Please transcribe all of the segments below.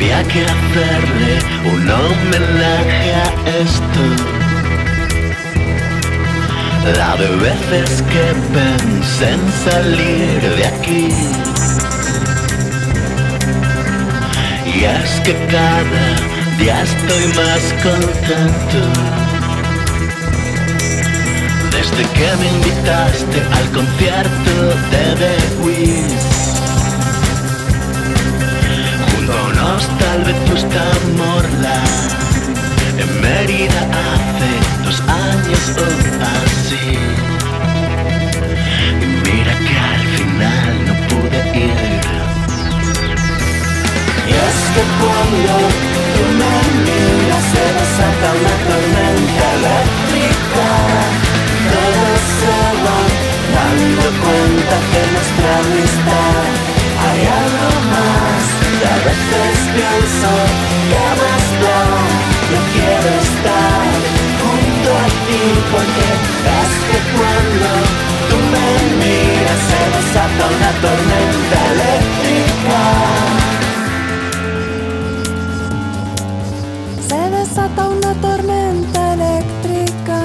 Había que hacerle un homenaje a esto. La de veces que pensé en salir de aquí. Y es que cada día estoy más contento. Desde que me invitaste al concierto de The Wiz, junto a unos tal Vetusta Morla, en Mérida hace 2 años o así. Y mira que al final no pude ir. Y es que cuando tú me miras se desata una tormenta eléctrica. Todos se van dando cuenta que nuestra amistad hay algo más. Y a veces pienso que más da. Yo quiero estar junto a ti porque es que cuando tú me miras se desata una tormenta eléctrica. Se desata una tormenta eléctrica.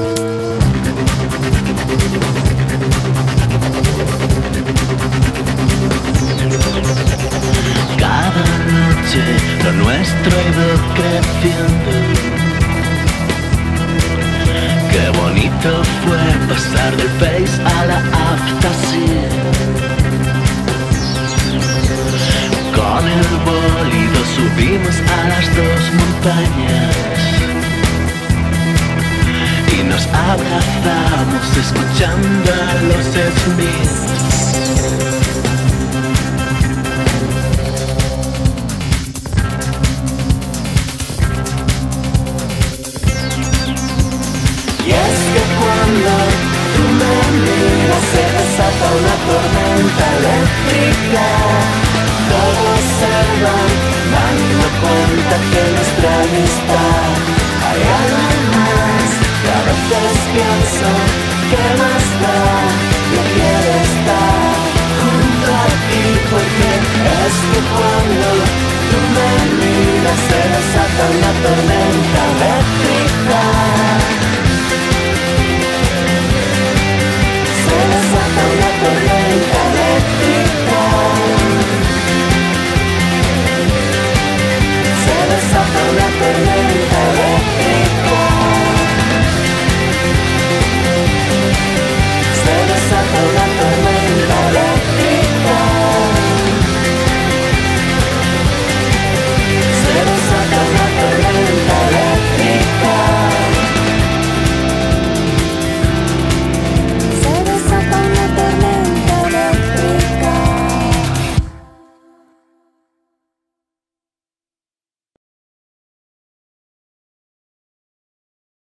Cada noche lo nuestro ha ido creciendo. Qué bonito fue pasar del Face a la Aftasy. Con el bólido subimos a las 2 montañas y nos abrazamos escuchando a los Smiths. Y es que cuando tú me miras se desata una tormenta eléctrica. Todo